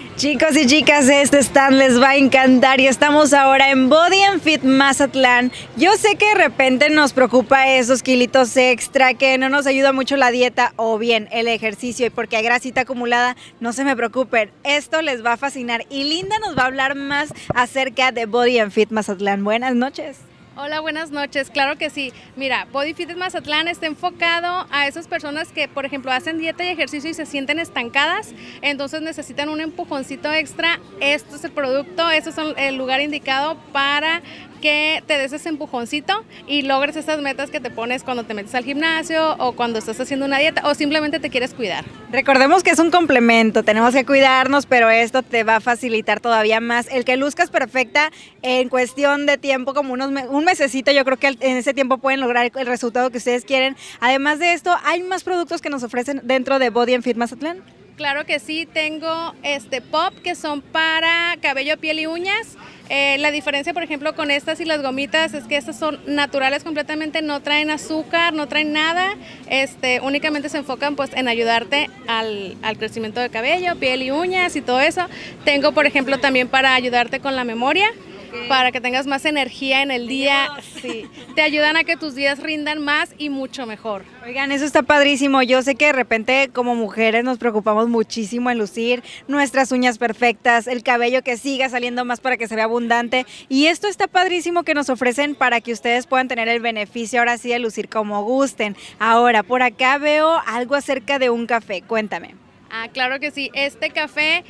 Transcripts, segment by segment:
Chicos y chicas, este stand les va a encantar y estamos ahora en Body and Fit Mazatlán. Yo sé que de repente nos preocupa esos kilitos extra, que no nos ayuda mucho la dieta o bien el ejercicio, y porque hay grasita acumulada, no se me preocupen, esto les va a fascinar y Linda nos va a hablar más acerca de Body and Fit Mazatlán. Buenas noches. Hola, buenas noches. Claro que sí. Mira, Body Fit Mazatlán está enfocado a esas personas que, por ejemplo, hacen dieta y ejercicio y se sienten estancadas, entonces necesitan un empujoncito extra. Esto es el producto, este es el lugar indicado para que te des ese empujoncito y logres esas metas que te pones cuando te metes al gimnasio o cuando estás haciendo una dieta o simplemente te quieres cuidar. Recordemos que es un complemento, tenemos que cuidarnos, pero esto te va a facilitar todavía más el que luzcas perfecta en cuestión de tiempo, como un mesecito. Yo creo que en ese tiempo pueden lograr el resultado que ustedes quieren. Además de esto, ¿hay más productos que nos ofrecen dentro de Body and Fit Mazatlán? Claro que sí, tengo pop que son para cabello, piel y uñas. La diferencia, por ejemplo, con estas y las gomitas es que estas son naturales completamente, no traen azúcar, no traen nada, únicamente se enfocan pues en ayudarte al crecimiento de cabello, piel y uñas y todo eso. Tengo, por ejemplo, también para ayudarte con la memoria. Para que tengas más energía en el día, sí. Te ayudan a que tus días rindan más y mucho mejor. Oigan, eso está padrísimo. Yo sé que de repente como mujeres nos preocupamos muchísimo en lucir nuestras uñas perfectas, el cabello que siga saliendo más para que se vea abundante. Y esto está padrísimo que nos ofrecen para que ustedes puedan tener el beneficio ahora sí de lucir como gusten. Ahora, por acá veo algo acerca de un café. Cuéntame. Ah, claro que sí. Este café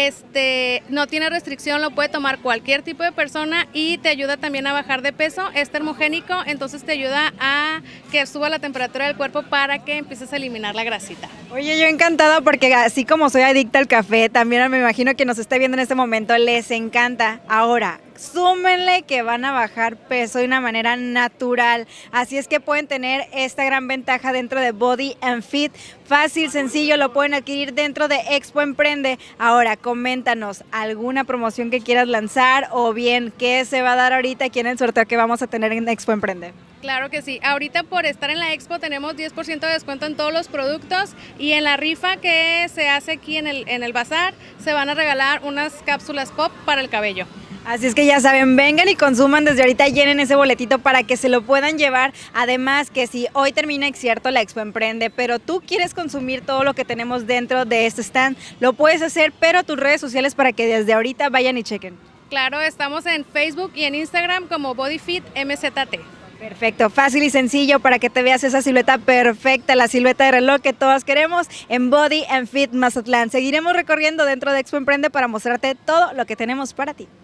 no tiene restricción, lo puede tomar cualquier tipo de persona y te ayuda también a bajar de peso. Es termogénico, entonces te ayuda a que suba la temperatura del cuerpo para que empieces a eliminar la grasita. Oye, yo encantada porque así como soy adicta al café, también me imagino que nos está viendo en este momento les encanta. Ahora, súmenle que van a bajar peso de una manera natural, así es que pueden tener esta gran ventaja dentro de Body and Fit. Fácil, sencillo, lo pueden adquirir dentro de Expo Emprende. Ahora, coméntanos alguna promoción que quieras lanzar o bien qué se va a dar ahorita aquí en el sorteo que vamos a tener en Expo Emprende. Claro que sí, ahorita por estar en la Expo tenemos 10% de descuento en todos los productos y en la rifa que se hace aquí en el bazar se van a regalar unas cápsulas pop para el cabello. Así es que ya saben, vengan y consuman desde ahorita, llenen ese boletito para que se lo puedan llevar. Además que si hoy termina, es cierto, la Expo Emprende, pero tú quieres consumir todo lo que tenemos dentro de este stand, lo puedes hacer, pero tus redes sociales para que desde ahorita vayan y chequen. Claro, estamos en Facebook y en Instagram como BodyFit MZT. Perfecto, fácil y sencillo para que te veas esa silueta perfecta, la silueta de reloj que todas queremos en Body and Fit Mazatlán. Seguiremos recorriendo dentro de Expo Emprende para mostrarte todo lo que tenemos para ti.